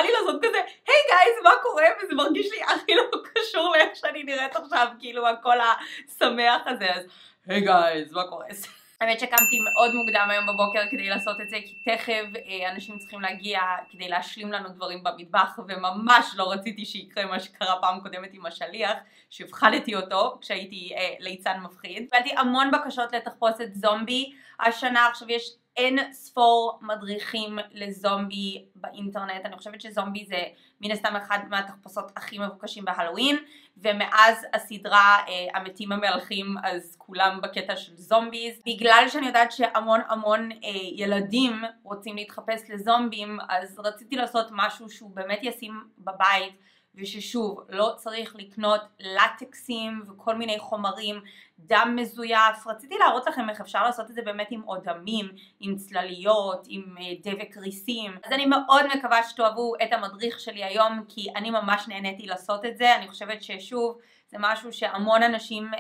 לי לעשות כזה, היי גייז, מה קורה? וזה מרגיש לי הכי לא קשור לאיך שאני נראית עכשיו, כאילו הקול השמח הזה, אז היי גייז, מה קורה? האמת שקמתי מאוד מוקדם היום בבוקר כדי לעשות את זה, כי תכף אנשים צריכים להגיע כדי להשלים לנו דברים במטבח, וממש לא רציתי שיקרה מה שקרה פעם קודמת עם השליח, שהפחדתי אותו כשהייתי ליצן מפחיד. קיבלתי המון בקשות לתחפושת זומבי השנה. עכשיו יש אין ספור מדריכים לזומבי באינטרנט. אני חושבת שזומבי זה מן הסתם אחד מהתחפושות הכי מבוקשים בהלואוין, ומאז הסדרה המתים המלכים אז כולם בקטע של זומביז. בגלל שאני יודעת שהמון ילדים רוצים להתחפש לזומבים, אז רציתי לעשות משהו שהוא באמת ישים בבית, וששוב לא צריך לקנות לטקסים וכל מיני חומרים, דם מזויף. רציתי להראות לכם איך אפשר לעשות את זה באמת עם אודמים, עם צלליות, עם דבק ריסים. אז אני מאוד מקווה שתאהבו את המדריך שלי היום, כי אני ממש נהניתי לעשות את זה. אני חושבת ששוב זה משהו שהמון אנשים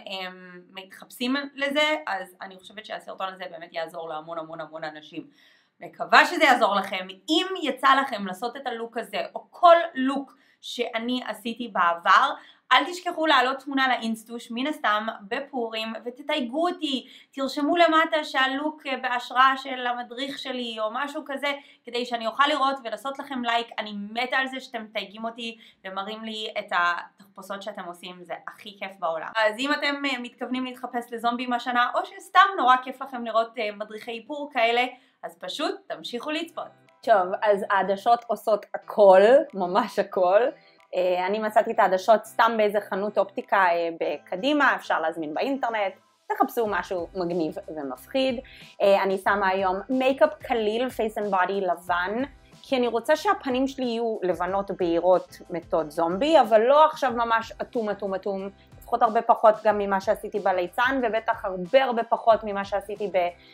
מתחפשים לזה, אז אני חושבת שהסרטון הזה באמת יעזור להמון אנשים. מקווה שזה יעזור לכם. אם יצא לכם לעשות את הלוק הזה או כל לוק שאני עשיתי בעבר, אל תשכחו להעלות תמונה לאינסטוש מן הסתם בפורים ותתייגו אותי, תרשמו למטה שהלוק בהשראה של המדריך שלי או משהו כזה, כדי שאני אוכל לראות ולעשות לכם לייק. אני מתה על זה שאתם מתייגים אותי ומראים לי את התחפושות שאתם עושים, זה הכי כיף בעולם. אז אם אתם מתכוונים להתחפש לזומבים השנה, או שסתם נורא כיף לכם לראות מדריכי איפור כאלה, אז פשוט תמשיכו לצפות. טוב, אז העדשות עושות הכל, ממש הכל. אני מצאתי את העדשות סתם באיזה חנות אופטיקה בקדימה, אפשר להזמין באינטרנט, תחפשו משהו מגניב ומפחיד. אני שמה היום מייקאפ קליל, פייס אנד בודי לבן, כי אני רוצה שהפנים שלי יהיו לבנות בהירות מתוד זומבי, אבל לא עכשיו ממש אטום, לפחות הרבה פחות גם ממה שעשיתי בליצן, ובטח הרבה פחות ממה שעשיתי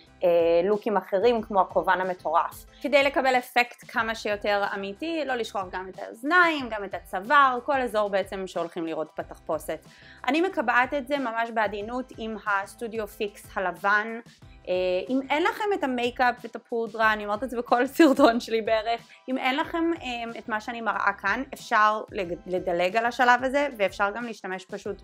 בלוקים אחרים כמו הכובן המטורף. כדי לקבל אפקט כמה שיותר אמיתי, לא לשכוח גם את האוזניים, גם את הצוואר, כל אזור בעצם שהולכים לראות בתחפושת. אני מקבעת את זה ממש בעדינות עם הסטודיו פיקס הלבן. אם אין לכם את המייקאפ ואת הפודרה, אני אומרת את זה בכל סרטון שלי בערך, אם אין לכם את מה שאני מראה כאן, אפשר לדלג על השלב הזה, ואפשר גם להשתמש פשוט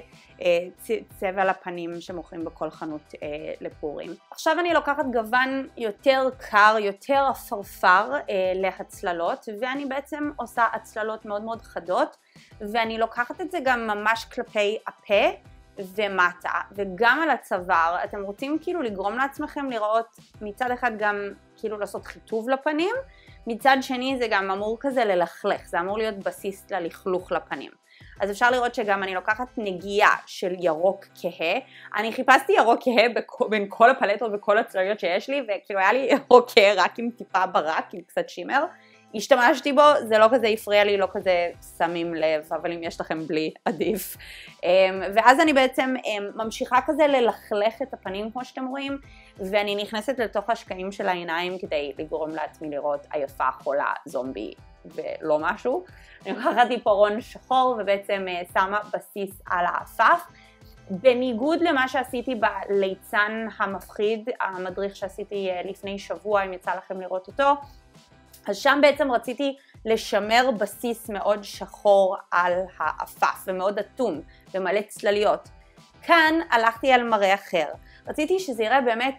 בצבע לפנים שמוכרים בכל חנות לפורים. עכשיו אני לוקחת גוון יותר קר, יותר אפרפר להצללות, ואני בעצם עושה הצללות מאוד חדות, ואני לוקחת את זה גם ממש כלפי הפה ומטה, וגם על הצוואר. אתם רוצים כאילו לגרום לעצמכם לראות מצד אחד גם כאילו לעשות חיטוב לפנים, מצד שני זה גם אמור כזה ללכלך, זה אמור להיות בסיס ללכלוך לפנים. אז אפשר לראות שגם אני לוקחת נגיעה של ירוק כהה. אני חיפשתי ירוק כהה בין כל הפלטות וכל הצלליות שיש לי, וכאילו היה לי ירוק כהה רק עם טיפה ברק, עם קצת שימר. השתמשתי בו, זה לא כזה הפריע לי, לא כזה שמים לב, אבל אם יש לכם בלי, עדיף. ואז אני בעצם ממשיכה כזה ללכלך את הפנים כמו שאתם רואים, ואני נכנסת לתוך השקעים של העיניים כדי לגרום לעצמי לראות עייפה, חולה, זומבי ולא משהו. אני לוקחת עיפרון שחור ובעצם שמה בסיס על האפף. בניגוד למה שעשיתי בליצן המפחיד, המדריך שעשיתי לפני שבוע, אם יצא לכם לראות אותו, אז שם בעצם רציתי לשמר בסיס מאוד שחור על האפף ומאוד אטום ומלא צלליות. כאן הלכתי על מראה אחר. רציתי שזה יראה באמת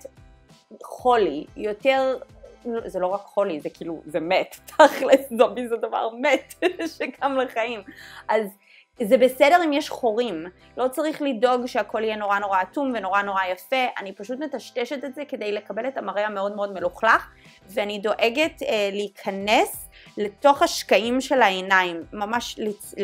חולי, יותר, זה לא רק חולי, זה כאילו, זה מת, תכלס זומבי זה דבר מת שקם לחיים. אז זה בסדר אם יש חורים, לא צריך לדאוג שהכל יהיה נורא אטום ונורא יפה, אני פשוט מטשטשת את זה כדי לקבל את המראה המאוד מלוכלך, ואני דואגת להיכנס לתוך השקעים של העיניים, ממש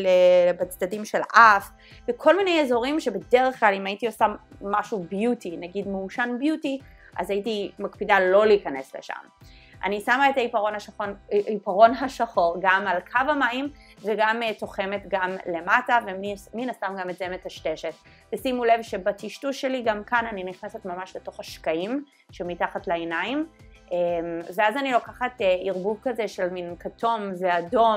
בצדדים של האף, וכל מיני אזורים שבדרך כלל אם הייתי עושה משהו ביוטי, נגיד מעושן ביוטי, אז הייתי מקפידה לא להיכנס לשם. אני שמה את העיפרון השחור גם על קו המים וגם תוחמת גם למטה, ומן הסתם גם את זה מטשטשת. ושימו לב שבטשטוש שלי גם כאן אני נכנסת ממש לתוך השקעים שמתחת לעיניים, ואז אני לוקחת ערבוב כזה של מין כתום ואדום,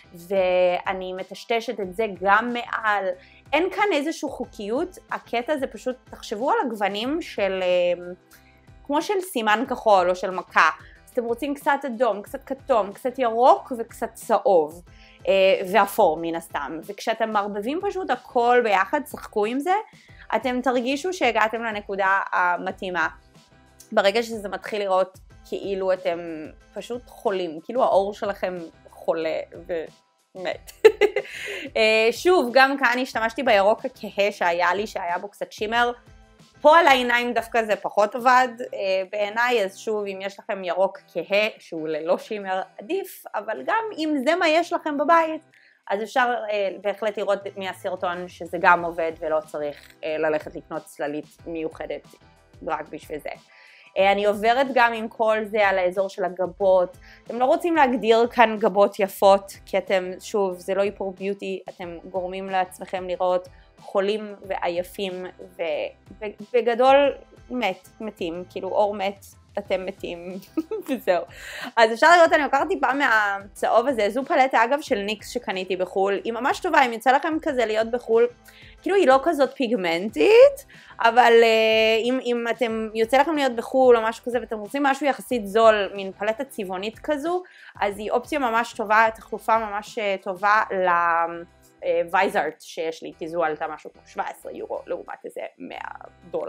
ואני מטשטשת את זה גם מעל. אין כאן איזושהי חוקיות, הקטע זה פשוט, תחשבו על הגוונים של, כמו של סימן כחול או של מכה, אז אתם רוצים קצת אדום, קצת כתום, קצת ירוק וקצת צהוב, ואפור מן הסתם. וכשאתם מערבבים פשוט הכל ביחד, שחקו עם זה, אתם תרגישו שהגעתם לנקודה המתאימה. ברגע שזה מתחיל לראות כאילו אתם פשוט חולים, כאילו האור שלכם חולה ומת. שוב, גם כאן השתמשתי בירוק הכהה שהיה לי, שהיה בו קצת שימר. פה על העיניים דווקא זה פחות עבד בעיניי, אז שוב, אם יש לכם ירוק כהה שהוא ללא שימר עדיף, אבל גם אם זה מה יש לכם בבית, אז אפשר בהחלט לראות מהסרטון שזה גם עובד ולא צריך ללכת לקנות צללית מיוחדת רק בשביל זה. אני עוברת גם עם כל זה על האזור של הגבות. אתם לא רוצים להגדיר כאן גבות יפות, כי אתם, שוב, זה לא איפור ביוטי, אתם גורמים לעצמכם לראות חולים ועייפים, ובגדול מתים, כאילו אור מת, אתם מתים, וזהו. אז אפשר לראות, אני לוקחת טיפה מהצהוב הזה, זו פלטה אגב של ניקס שקניתי בחול, היא ממש טובה, אם יוצא לכם כזה להיות בחול, כאילו היא לא כזאת פיגמנטית, אבל אם אתם יוצא לכם להיות בחול או משהו כזה, ואתם רוצים משהו יחסית זול, מין פלטה צבעונית כזו, אז היא אופציה ממש טובה, תחלופה ממש טובה לווייזארט שיש לי, כי זו עלתה משהו כמו 17 יורו, לעומת איזה $100.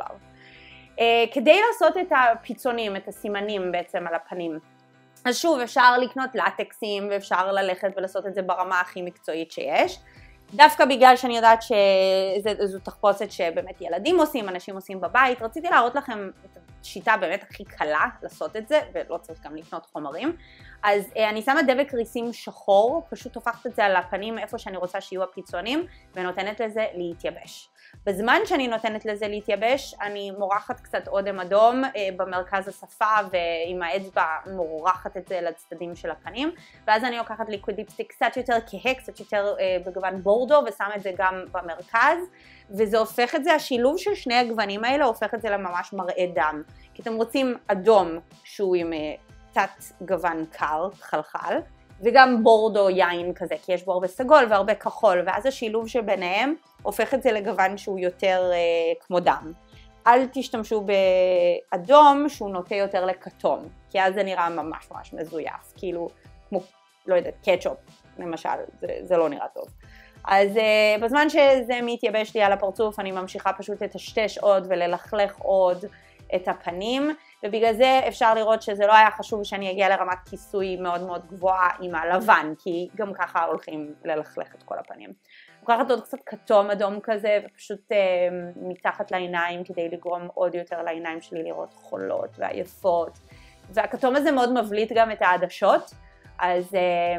כדי לעשות את הפיצונים, את הסימנים בעצם על הפנים, אז שוב אפשר לקנות לטקסים ואפשר ללכת ולעשות את זה ברמה הכי מקצועית שיש, דווקא בגלל שאני יודעת שזו תחפושת שבאמת ילדים עושים, אנשים עושים בבית, רציתי להראות לכם את השיטה באמת הכי קלה לעשות את זה, ולא צריך גם לקנות חומרים. אז אני שמה דבק ריסים שחור, פשוט הופכת את זה על הפנים איפה שאני רוצה שיהיו הפיצונים, ונותנת לזה להתייבש. בזמן שאני נותנת לזה להתייבש, אני מורחת קצת אודם אדום במרכז השפה, ועם האצבע מורחת את זה לצדדים של הפנים, ואז אני לוקחת ליקוויד ליפסטיק קצת יותר כהה, קצת יותר בגוון בורדו, ושם את זה גם במרכז, וזה הופך את זה, השילוב של שני הגוונים האלה הופך את זה לממש מראה דם, כי אתם רוצים אדום שהוא עם תת גוון קר, חלחל, וגם בורדו יין כזה, כי יש בו הרבה סגול והרבה כחול, ואז השילוב שביניהם הופך את זה לגוון שהוא יותר כמו דם. אל תשתמשו באדום שהוא נוטה יותר לכתום, כי אז זה נראה ממש ממש מזויף, כאילו כמו, לא יודעת, קטשופ למשל, זה לא נראה טוב. אז בזמן שזה מתייבש לי על הפרצוף, אני ממשיכה פשוט לטשטש עוד וללכלך עוד את הפנים, ובגלל זה אפשר לראות שזה לא היה חשוב שאני אגיע לרמת כיסוי מאוד מאוד גבוהה עם הלבן, כי גם ככה הולכים ללכלך את כל הפנים. לוקחת עוד קצת כתום אדום כזה, ופשוט מתחת לעיניים כדי לגרום עוד יותר לעיניים שלי לראות חולות ועייפות, והכתום הזה מאוד מבליט גם את העדשות, אז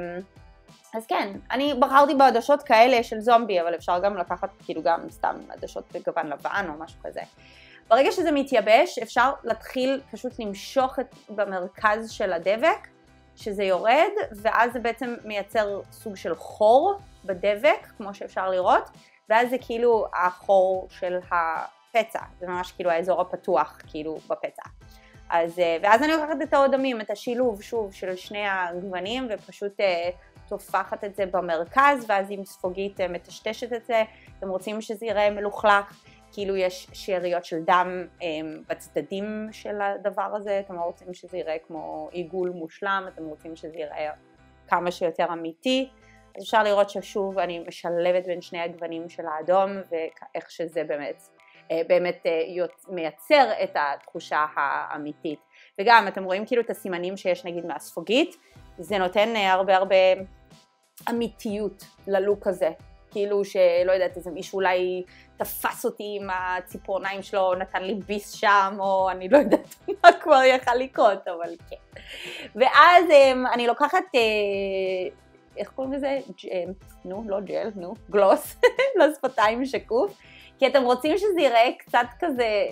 כן, אני בחרתי בעדשות כאלה של זומבי, אבל אפשר גם לקחת כאילו גם סתם עדשות בגוון לבן או משהו כזה. ברגע שזה מתייבש, אפשר להתחיל פשוט למשוך במרכז של הדבק, שזה יורד, ואז זה בעצם מייצר סוג של חור בדבק, כמו שאפשר לראות, ואז זה כאילו החור של הפצע, זה ממש כאילו האזור הפתוח, כאילו בפצע. ואז אני לוקחת את האודמים, את השילוב, שוב, של שני הגוונים, ופשוט תופחת את זה במרכז, ואז עם ספוגית מטשטשת את זה, אתם רוצים שזה יראה מלוכלך, כאילו יש שאריות של דם בצדדים של הדבר הזה, אתם רוצים שזה יראה כמו עיגול מושלם, אתם רוצים שזה יראה כמה שיותר אמיתי, אז אפשר לראות ששוב אני משלבת בין שני הגוונים של האדום, ואיך שזה באמת מייצר את התחושה האמיתית. וגם אתם רואים כאילו את הסימנים שיש נגיד מהספוגית, זה נותן הרבה אמיתיות ללוק הזה. כאילו שלא יודעת, איזה מישהו אולי תפס אותי עם הציפורניים שלו, נתן לי ביס שם, או אני לא יודעת מה כבר יכל לקרות, אבל כן. ואז אני לוקחת, איך קוראים לזה? לא ג'ל, גלוס, לשפתיים שקוף, כי אתם רוצים שזה יראה קצת כזה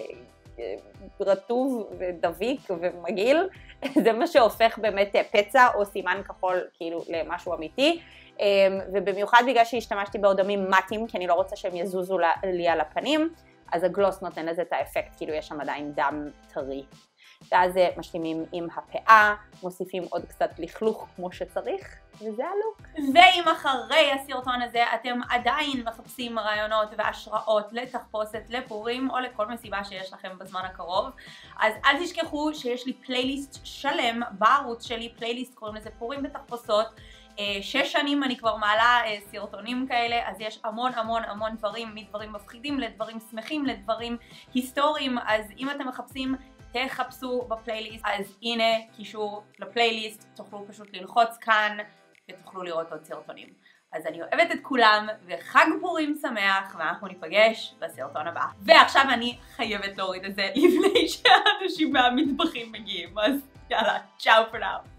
רטוב ודביק ומגעיל, זה מה שהופך באמת פצע או סימן כחול כאילו למשהו אמיתי, ובמיוחד בגלל שהשתמשתי באודמים מתים, כי אני לא רוצה שהם יזוזו לי על הפנים, אז הגלוס נותן לזה את האפקט, כאילו יש שם עדיין דם טרי. ואז משלימים עם הפאה, מוסיפים עוד קצת לכלוך כמו שצריך, וזה הלוק. ואם אחרי הסרטון הזה אתם עדיין מחפשים רעיונות והשראות לתחפושת לפורים או לכל מסיבה שיש לכם בזמן הקרוב, אז אל תשכחו שיש לי פלייליסט שלם בערוץ שלי, פלייליסט קוראים לזה פורים בתחפושות. 6 שנים אני כבר מעלה סרטונים כאלה, אז יש המון המון המון דברים, מדברים מפחידים לדברים שמחים לדברים היסטוריים, אז אם אתם מחפשים תחפשו בפלייליסט, אז הנה קישור לפלייליסט, תוכלו פשוט ללחוץ כאן ותוכלו לראות עוד סרטונים. אז אני אוהבת את כולם וחג פורים שמח, ואנחנו ניפגש בסרטון הבא. ועכשיו אני חייבת להוריד את זה לפני שהאנשים מהמטבחים מגיעים, אז יאללה, צ'או פור נאו.